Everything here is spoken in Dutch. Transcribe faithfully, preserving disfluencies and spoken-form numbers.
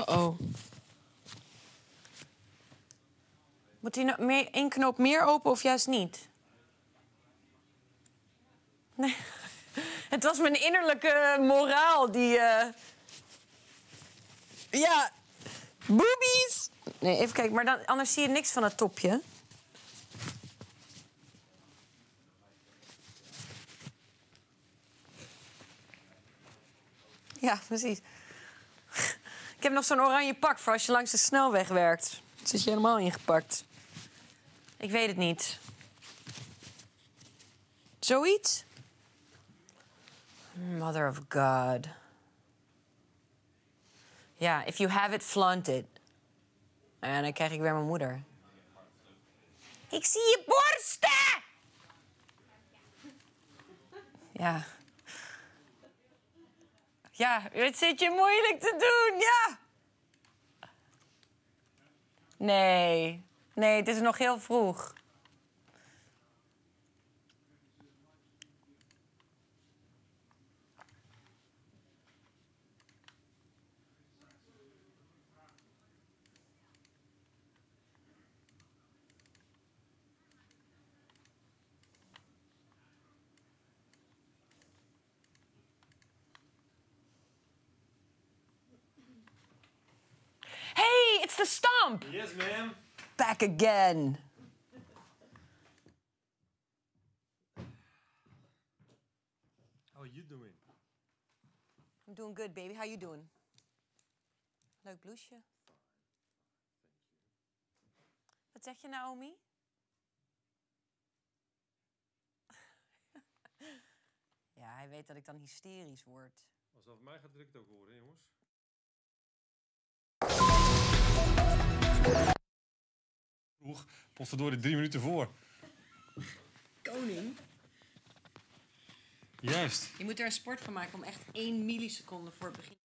Uh-oh. Moet hij nou meer, één knoop meer open of juist niet? Nee. Het was mijn innerlijke moraal die... Uh... Ja, boobies! Nee, even kijken, maar dan, anders zie je niks van het topje. Ja, precies. Ik heb nog zo'n oranje pak voor als je langs de snelweg werkt. Dan zit je helemaal ingepakt. Ik weet het niet. Zoiets? Mother of God. Ja, if you have it, flaunt it. En dan krijg ik weer mijn moeder. Ik zie je borsten! Ja. Ja, het zit je moeilijk te doen, ja. Nee, nee, het is nog heel vroeg. Hey, it's the stump! Yes, ma'am. Back again. How are you doing? I'm doing good, baby. How you doing? Leuk blouseje. Wat zeg je, Naomi? Ja, hij weet dat ik dan hysterisch word. Als het over mij gaat, druk het ook horen, hè, jongens. Oeg, potverdorie, drie minuten voor. Koning. Juist. Je moet er een sport van maken om echt één milliseconde voor het begin.